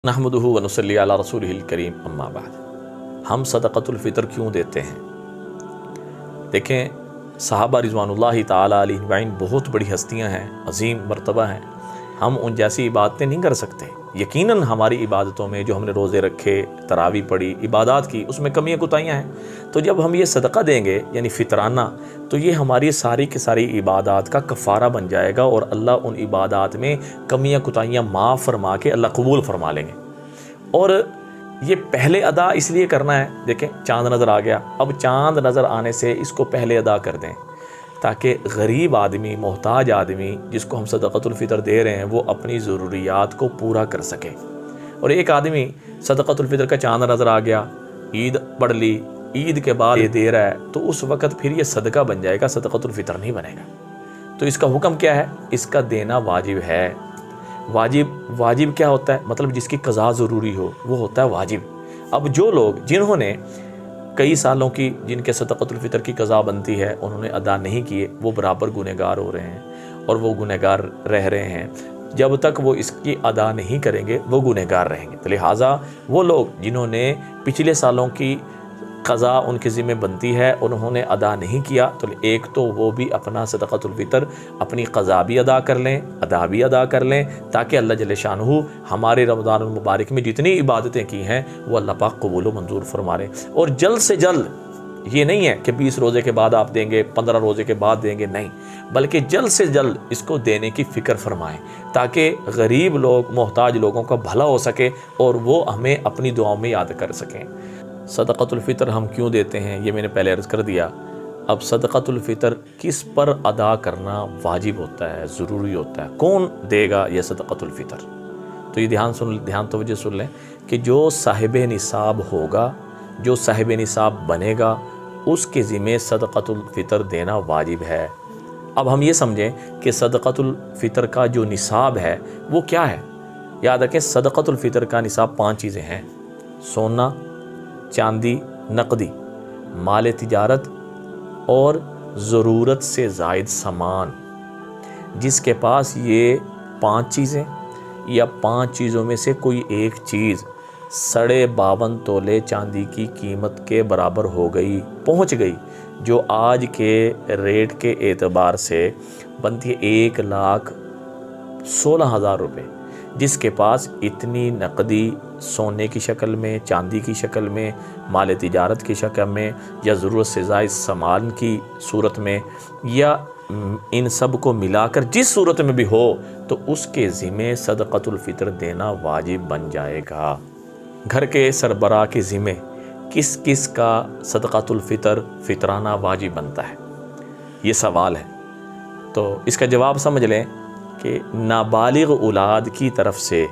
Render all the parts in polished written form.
नहमदुहु व नुसल्ली अला रसूलिहिल करीम अम्मा बाद। हम सदक़तुल फ़ितर क्यों देते हैं? देखें, सहाबा रिज़वानुल्लाहि ताला अलैहिम अजमईन बहुत बड़ी हस्तियाँ हैं, अज़ीम मर्तबा हैं। हम उन जैसी इबादतें नहीं कर सकते। यकीनन हमारी इबादतों में जो हमने रोज़े रखे, तरावी पढ़ी, इबादत की, उसमें कमियाँ कुताहियाँ हैं। तो जब हम ये सदका देंगे यानी फ़ितराना, तो ये हमारी सारी की सारी इबादत का कफ़ारा बन जाएगा और अल्लाह उन इबादत में कमियाँ कुताहियाँ माफ़ फरमा के अल्लाह कबूल फरमा लेंगे। और ये पहले अदा इसलिए करना है, देखें चाँद नज़र आ गया, अब चाँद नज़र आने से इसको पहले अदा कर दें ताकि गरीब आदमी, मोहताज आदमी जिसको हम सदक़तुल फ़ितर दे रहे हैं वो अपनी ज़रूरियात को पूरा कर सके। और एक आदमी सदक़तुल फ़ितर का चाँद नज़र आ गया, ईद पढ़ ली, ईद के बाद ये दे रहा है, तो उस वक़्त फिर ये सदका बन जाएगा, सदक़तुल फ़ितर नहीं बनेगा। तो इसका हुक्म क्या है? इसका देना वाजिब है। वाजिब क्या होता है? मतलब जिसकी क़ज़ा ज़रूरी हो वो होता है वाजिब। अब जो लोग जिन्होंने कई सालों की जिनके सदक़तुल फ़ितर की क़ज़ा बनती है उन्होंने अदा नहीं किए, वो बराबर गुनहगार हो रहे हैं और वो गुनहगार रह रहे हैं। जब तक वो इसकी अदा नहीं करेंगे वो गुनहगार रहेंगे। तो लिहाजा वो लोग जिन्होंने पिछले सालों की क़ज़ा उनके ज़िम्मे बनती है उन्होंने अदा नहीं किया, तो एक तो वो भी अपना सदक़तुल फ़ितर अपनी क़ज़ा भी अदा कर लें, अदा भी अदा कर लें, ताकि अल्लाह जल्ले शानुहु हमारे रमज़ानुल मुबारक में जितनी इबादतें की हैं वो अल्लाह पाक कबूल व मंजूर फरमा लें। और जल्द से जल्द, ये नहीं है कि 20 रोज़े के बाद आप देंगे, 15 रोज़े के बाद देंगे, नहीं, बल्कि जल्द से जल्द इसको देने की फ़िक्र फरमाएँ ताकि गरीब लोग, मोहताज लोगों का भला हो सके और वो हमें अपनी दुआओं में याद कर सकें। सदक़तुल फ़ितर हम क्यों देते हैं ये मैंने पहले अर्ज़ कर दिया। अब सदक़तुल फ़ितर किस पर अदा करना वाजिब होता है, ज़रूरी होता है, कौन देगा ये सदक़तुल फ़ितर? तो ये ध्यान तवज्जो सुन लें कि जो साहिब निसाब होगा, जो साहिब निसाब बनेगा, उसके ज़िम्मे सदक़तुल फ़ितर देना वाजिब है। अब हम ये समझें कि सदक़तुल फ़ितर का जो निसाब है वो क्या है। याद रखें, सदक़तुल फ़ितर का निसाब 5 चीज़ें हैं: सोना, चांदी, नकदी, माल तिजारत और ज़रूरत से ज़ायद सामान। जिसके पास ये 5 चीज़ें या 5 चीज़ों में से कोई एक चीज़ 52.5 तोले चांदी की कीमत के बराबर हो गई, पहुंच गई, जो आज के रेट के एतबार से बनती है 1,16,000 रुपये, जिसके पास इतनी नकदी सोने की शक्ल में, चांदी की शक्ल में, माल तिजारत की शक्ल में या ज़रूरत से ज़ायद सामान की सूरत में या इन सब को मिलाकर जिस सूरत में भी हो, तो उसके ज़िम्मे सदक़तुल फ़ितर देना वाजिब बन जाएगा। घर के सरबराह के ज़िम्मे किस किस का सदक़तुल फ़ितर फ़ितराना वाजिब बनता है, ये सवाल है। तो इसका जवाब समझ लें कि नाबालिग औलाद की तरफ से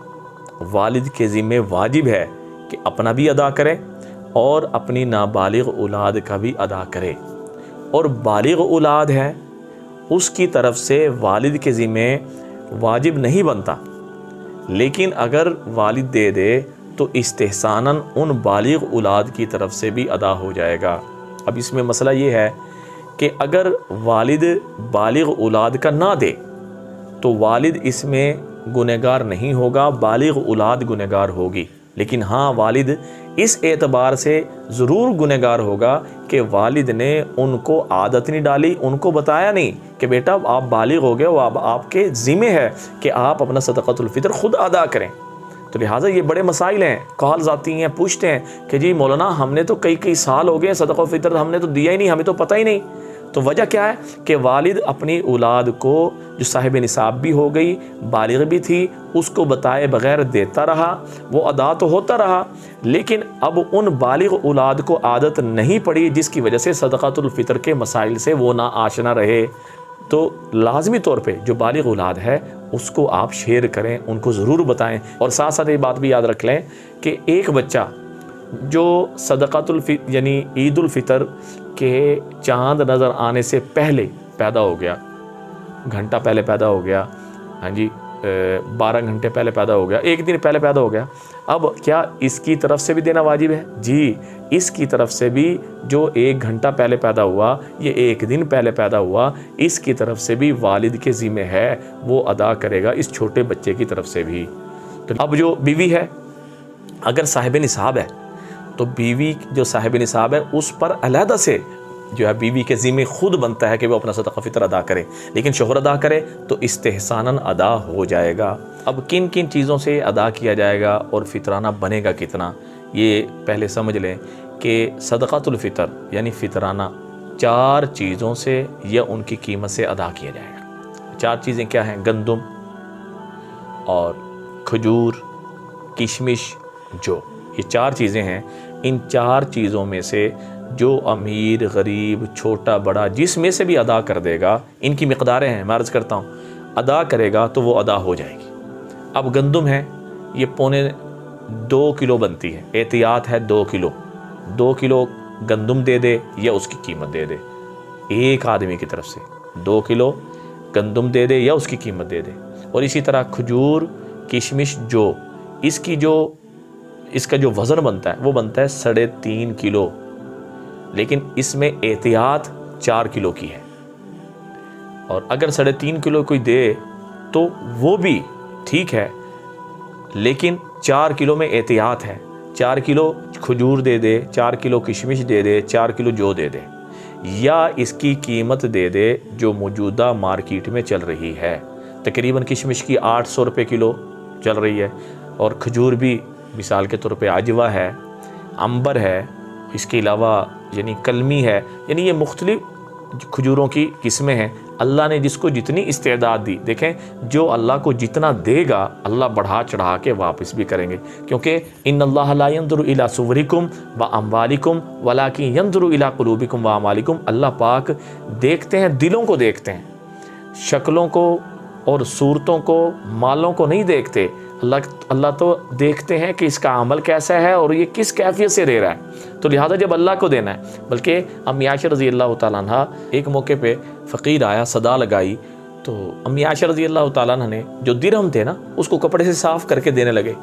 वालिद के ज़िम्मे वाजिब है कि अपना भी अदा करे और अपनी नाबालिग औलाद का भी अदा करे। और बालिग औलाद है उसकी तरफ से वालिद के ज़िम्मे वाजिब नहीं बनता, लेकिन अगर वालिद दे दे तो इस्तेहसानन उन बालिग औलाद की तरफ से भी अदा हो जाएगा। अब इसमें मसला ये है कि अगर वालिद बालिग औलाद का ना दे तो वालिद इसमें गुनहगार नहीं होगा, बालिग औलाद गुनहगार होगी। लेकिन हाँ, वालिद इस एतबार से ज़रूर गुनहगार होगा कि वालिद ने उनको आदत नहीं डाली, उनको बताया नहीं कि बेटा आप बालिग हो गए हो, अब आपके ज़िम्मे है कि आप अपना सदक़तुल फ़ितर ख़ुद अदा करें। तो लिहाजा ये बड़े मसाइल हैं। कॉल्स आती हैं, पूछते हैं कि जी मौलाना हमने तो कई साल हो गए सदक़तुल फ़ितर हमने तो दिया ही नहीं, हमें तो पता ही नहीं। तो वजह क्या है कि वालिद अपनी औलाद को जो साहिब निसाब भी हो गई, बालिग भी थी, उसको बताए बग़ैर देता रहा, वो अदा तो होता रहा, लेकिन अब उन बालिग औलाद को आदत नहीं पड़ी, जिसकी वजह से सदक़तुल फ़ितर के मसाइल से वो ना आशना रहे। तो लाजमी तौर पे जो बालिग औलाद है उसको आप शेयर करें, उनको ज़रूर बताएं। और साथ साथ ये बात भी याद रख लें कि एक बच्चा जो सदक़तुल फ़ितर यानी ईदुल फ़ितर के चाँद नज़र आने से पहले पैदा हो गया, घंटा पहले पैदा हो गया, हाँ जी, 12 घंटे पहले पैदा हो गया, एक दिन पहले पैदा हो गया, अब क्या इसकी तरफ से भी देना वाजिब है? जी, इसकी तरफ से भी जो 1 घंटा पहले पैदा हुआ, ये 1 दिन पहले पैदा हुआ, इसकी तरफ से भी वालिद के ज़िम्मे है, वो अदा करेगा इस छोटे बच्चे की तरफ से भी। तो अब जो बीवी है, अगर साहिब निसाब है तो बीवी जो साहिब निसाब है उस पर अलहदा से जो है बीवी के ज़िम्मे खुद बनता है कि वो अपना सदका फ़ितर अदा करे, लेकिन शोहर अदा करे तो इस्तेहसानन अदा हो जाएगा। अब किन किन चीज़ों से अदा किया जाएगा और फ़ितराना बनेगा कितना, ये पहले समझ लें कि सदक़ातुल फ़ितर यानी फ़ितराना 4 चीज़ों से या उनकी कीमत से अदा किया जाएगा। 4 चीज़ें क्या हैं? गंदम और खजूर, किशमिश, जौ, ये 4 चीज़ें हैं। इन 4 चीज़ों में से जो अमीर गरीब छोटा बड़ा जिस में से भी अदा कर देगा, इनकी मिक़दारें हैं, मैं अर्ज़ करता हूँ, अदा करेगा तो वो अदा हो जाएगी। अब गंदम है, ये 2.25 किलो बनती है, एहतियात है 2 किलो। 2 किलो गंदम दे दे या उसकी कीमत दे दे, एक आदमी की तरफ से 2 किलो गंदम दे दे या उसकी कीमत दे दे। और इसी तरह खजूर, किशमिश, जौ, इसका जो वज़न बनता है वो बनता है 3.5 किलो, लेकिन इसमें एहतियात 4 किलो की है। और अगर 3.5 किलो कोई दे तो वो भी ठीक है, लेकिन 4 किलो में एहतियात है। 4 किलो खजूर दे दे, 4 किलो किशमिश दे दे, 4 किलो जौ दे दे, या इसकी कीमत दे दे जो मौजूदा मार्केट में चल रही है। तकरीबन किशमिश की 800 रुपये किलो चल रही है, और खजूर भी मिसाल के तौर पे आजवा है, अंबर है, इसके अलावा यानी कलमी है, यानी ये मुख्तलिफ खजूरों की किस्में हैं। अल्लाह ने जिसको जितनी इस्तेदाद दी, देखें जो अल्लाह को जितना देगा अल्लाह बढ़ा चढ़ा के वापस भी करेंगे, क्योंकि इन्नल्लाह ला यंजुरु इला सुवरिकुम व अम्वालिकुम वलाकिन यंजुरु इला कुलूबिकुम व अमालिकुम। अल्लाह पाक देखते हैं, दिलों को देखते हैं, शक्लों को और सूरतों को, मालों को नहीं देखते। अल्लाह तो देखते हैं कि इसका अमल कैसा है और ये किस कैफियत से दे रहा है। तो लिहाजा जब अल्लाह को देना है, बल्कि अम्मी आयशा रज़ी अल्लाह तआला अन्हा एक मौके पे फ़कीर आया, सदा लगाई, तो अम्मी आयशा रज़ी अल्लाह तआला अन्हा ने जो दिरहम थे ना उसको कपड़े से साफ़ करके देने लगे।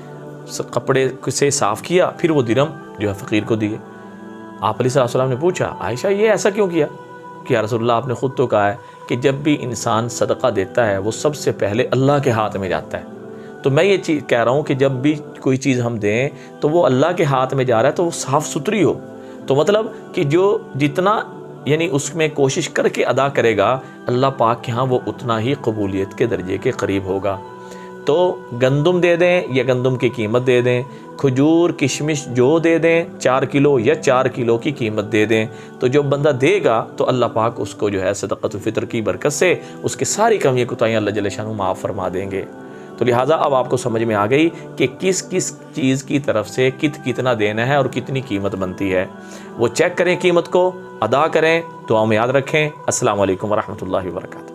कपड़े से साफ़ किया, फिर वो दिरहम जो है फ़कीर को दिए। आप अलैहिस्सलाम ने पूछा, आयशा ये ऐसा क्यों किया? कि या रसूलल्लाह आपने ख़ुद तो कहा है कि जब भी इंसान सदका देता है वो सबसे पहले अल्लाह के हाथ में जाता है। तो मैं ये चीज़ कह रहा हूँ कि जब भी कोई चीज़ हम दें तो वो अल्लाह के हाथ में जा रहा है तो वो साफ़ सुथरी हो। तो मतलब कि जो जितना यानी उसमें कोशिश करके अदा करेगा, अल्लाह पाक के यहाँ वो उतना ही कबूलियत के दर्जे के करीब होगा। तो गंदम दे दें या गंदम की कीमत दे दें, खजूर किशमिश जौ दे दें 4 किलो या 4 किलो की कीमत दे दें, तो जो बंदा देगा तो अल्लाह पाक उसको जो है सदक़तुल फ़ितर की बरकत से उसकी सारी कमियाँ कोताहियाँ अल्लाह जल्ल शानहू माफ़ फरमा देंगे। तो लिहाजा अब आपको समझ में आ गई कि किस किस चीज़ की तरफ से कितना देना है और कितनी कीमत बनती है। वो चेक करें, कीमत को अदा करें, दुआ में याद रखें। अस्सलामु अलैकुम वरहमतुल्लाहि वबरकातुहू।